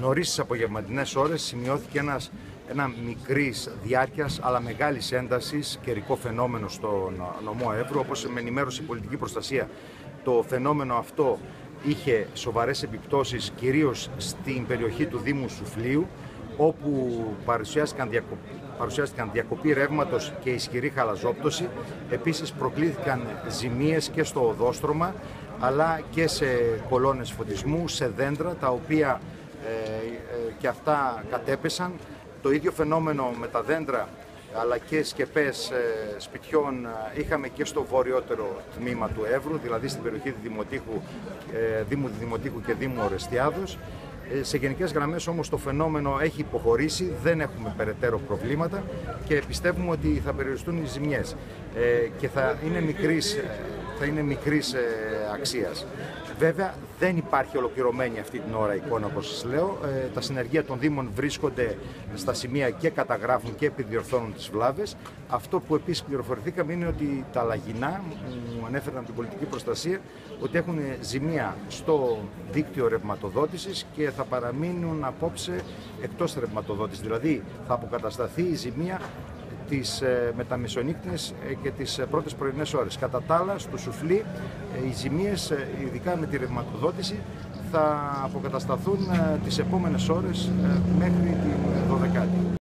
Νωρίς στις απογευματινές ώρες σημειώθηκε ένα μικρής διάρκειας αλλά μεγάλης έντασης καιρικό φαινόμενο στον νομό Εύρου. Όπως με ενημέρωσε η πολιτική προστασία, το φαινόμενο αυτό είχε σοβαρές επιπτώσεις κυρίως στην περιοχή του Δήμου Σουφλίου, όπου παρουσιάστηκαν διακοπή ρεύματος και ισχυρή χαλαζόπτωση. Επίσης προκλήθηκαν ζημίες και στο οδόστρωμα, αλλά και σε κολόνες φωτισμού, σε δέντρα, τα οποία και αυτά κατέπεσαν. Το ίδιο φαινόμενο με τα δέντρα αλλά και σκεπές σπιτιών είχαμε και στο βορειότερο τμήμα του Εύρου, δηλαδή στην περιοχή Δήμου Δημοτήχου και Δήμου Ορεστιάδος. Σε γενικές γραμμές όμως το φαινόμενο έχει υποχωρήσει, δεν έχουμε περαιτέρω προβλήματα και πιστεύουμε ότι θα περιοριστούν οι ζημιές και θα είναι μικρής αξίας. Βέβαια δεν υπάρχει ολοκληρωμένη αυτή την ώρα εικόνα, όπως σας λέω. Τα συνεργεία των Δήμων βρίσκονται στα σημεία και καταγράφουν και επιδιορθώνουν τις βλάβες. Αυτό που επίσης πληροφορηθήκαμε είναι ότι τα Λαγινά, μου ανέφεραν από την πολιτική προστασία, ότι έχουν ζημία στο δίκτυο ρευματοδότησης και θα παραμείνουν απόψε εκτός ρευματοδότησης. Δηλαδή θα αποκατασταθεί η ζημία με τα μεσονύκτινες και τις πρώτες πρωινές ώρες. Κατά τα άλλα, στο Σουφλί οι ζημίες, ειδικά με τη ρευματοδότηση, θα αποκατασταθούν τις επόμενες ώρες μέχρι την 12η.